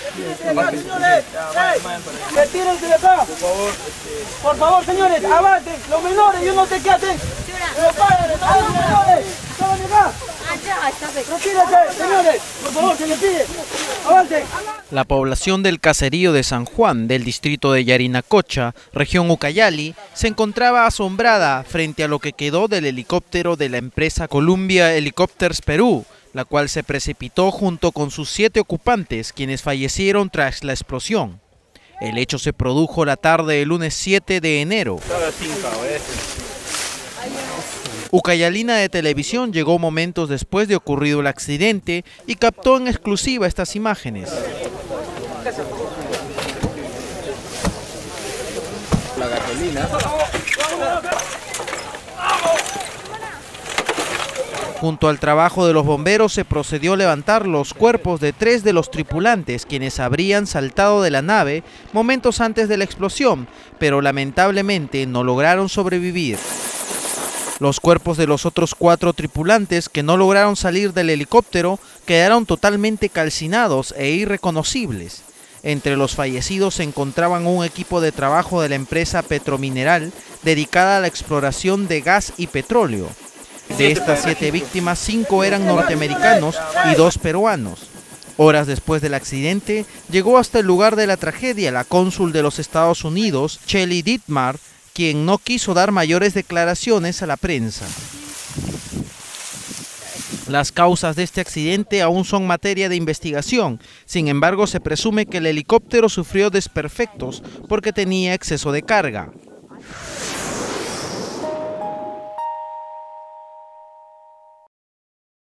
Señores, retírense de acá. Por favor, señores, avancen. Los menores, yo no sé qué hacen. Los padres, los menores, estaban acá. Retírense, señores. Por favor, se les pide. Avancen. La población del caserío de San Juan, del distrito de Yarinacocha, región Ucayali, se encontraba asombrada frente a lo que quedó del helicóptero de la empresa Columbia Helicopters Perú, la cual se precipitó junto con sus 7 ocupantes, quienes fallecieron tras la explosión. El hecho se produjo la tarde del lunes 7 de enero. Ucayalina de Televisión llegó momentos después de ocurrido el accidente y captó en exclusiva estas imágenes. La gasolina. Junto al trabajo de los bomberos se procedió a levantar los cuerpos de 3 de los tripulantes, quienes habrían saltado de la nave momentos antes de la explosión, pero lamentablemente no lograron sobrevivir. Los cuerpos de los otros 4 tripulantes que no lograron salir del helicóptero quedaron totalmente calcinados e irreconocibles. Entre los fallecidos se encontraban un equipo de trabajo de la empresa Petromineral dedicada a la exploración de gas y petróleo. De estas 7 víctimas, 5 eran norteamericanos y 2 peruanos. Horas después del accidente, llegó hasta el lugar de la tragedia la cónsul de los Estados Unidos, Shelley Dittmar, quien no quiso dar mayores declaraciones a la prensa. Las causas de este accidente aún son materia de investigación. Sin embargo, se presume que el helicóptero sufrió desperfectos porque tenía exceso de carga.